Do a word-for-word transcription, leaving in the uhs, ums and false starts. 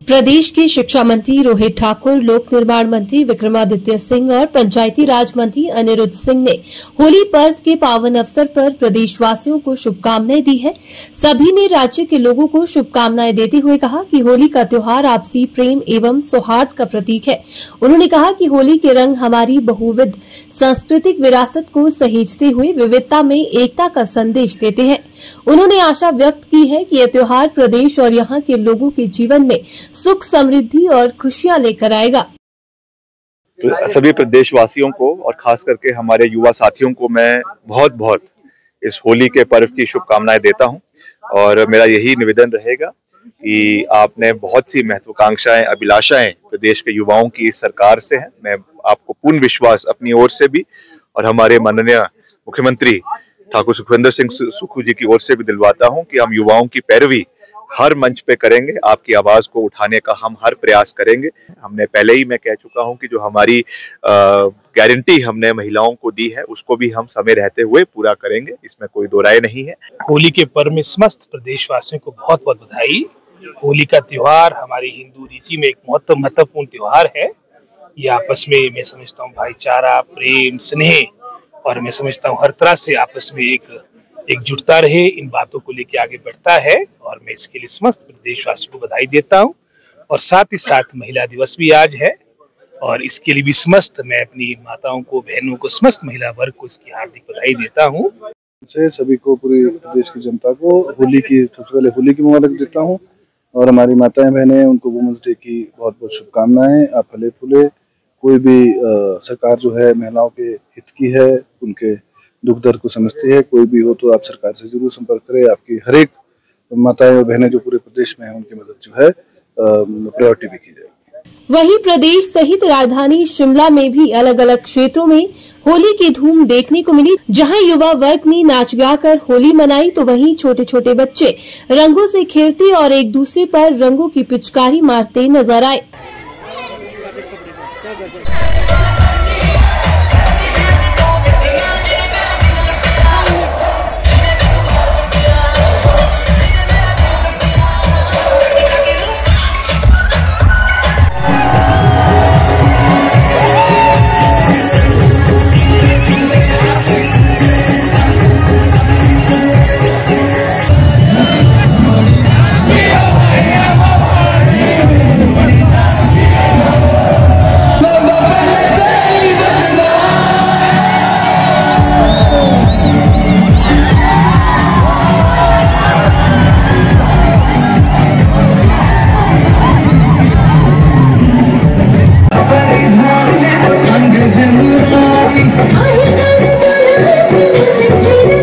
प्रदेश के शिक्षा मंत्री रोहित ठाकुर, लोक निर्माण मंत्री विक्रमादित्य सिंह और पंचायती राज मंत्री अनिरुद्ध सिंह ने होली पर्व के पावन अवसर पर प्रदेशवासियों को शुभकामनाएं दी है। सभी ने राज्य के लोगों को शुभकामनाएं देते हुए कहा कि होली का त्योहार आपसी प्रेम एवं सौहार्द का प्रतीक है। उन्होंने कहा कि होली के रंग हमारी बहुविध सांस्कृतिक विरासत को सहेजते हुए विविधता में एकता का संदेश देते हैं। उन्होंने आशा व्यक्त की है कि यह त्योहार प्रदेश और यहाँ के लोगों के जीवन में सुख, समृद्धि और खुशियां लेकर आएगा। तो सभी प्रदेशवासियों को और खास करके हमारे युवा साथियों को मैं बहुत बहुत इस होली के पर्व की शुभकामनाएं देता हूं और मेरा यही निवेदन रहेगा कि आपने बहुत सी महत्वाकांक्षाएं, अभिलाषाएं प्रदेश के युवाओं की इस सरकार से है। मैं आपको पूर्ण विश्वास अपनी ओर से भी और हमारे माननीय मुख्यमंत्री ठाकुर सुखविंदर सिंह सुक्खू जी की ओर से भी दिलवाता हूं कि हम युवाओं की पैरवी हर मंच पे करेंगे। आपकी आवाज को उठाने का हम हर प्रयास करेंगे। हमने पहले ही मैं कह चुका हूं कि जो हमारी गारंटी हमने महिलाओं को दी है उसको भी हम समय रहते हुए पूरा करेंगे, इसमें कोई दो राय नहीं है। होली के पर्व में समस्त प्रदेशवासियों को बहुत बहुत बधाई। होली का त्योहार हमारी हिंदू रीति में एक बहुत महत्वपूर्ण त्योहार है। ये आपस में मैं समझता हूँ भाईचारा, प्रेम, स्नेह और मैं समझता हूँ हर तरह से आपस में एक एकजुटता रहे, इन बातों को लेकर आगे बढ़ता है और मैं इसके लिए समस्त प्रदेशवासियों को बधाई देता हूं। और साथ ही साथ महिला दिवस भी आज है और इसके लिए भी समस्त मैं अपनी माताओं को, बहनों को, समस्त महिला वर्ग को इसकी हार्दिक बधाई देता हूं। से सभी को, पूरे प्रदेश की जनता को होली की सबसे पहले होली की मुबारक देता हूं और हमारी माताएं बहनें उनको वुमेंस डे की बहुत बहुत शुभकामनाएं। आप फले फूले, कोई भी आ, सरकार जो है महिलाओं के हित की है, उनके दुख दर्द को समझती है। कोई भी हो तो आप सरकार से जरूर संपर्क करें। आपकी हर एक माताएं और बहनें जो पूरे प्रदेश में हैं उनकी मदद जो है प्रायोरिटी भी की जाएगी। वहीं प्रदेश सहित राजधानी शिमला में भी अलग अलग क्षेत्रों में होली की धूम देखने को मिली। जहां युवा वर्ग ने नाच गाकर होली मनाई तो वहीं छोटे छोटे बच्चे रंगों से खेलते और एक दूसरे पर रंगों की पिचकारी मारते नजर आए। I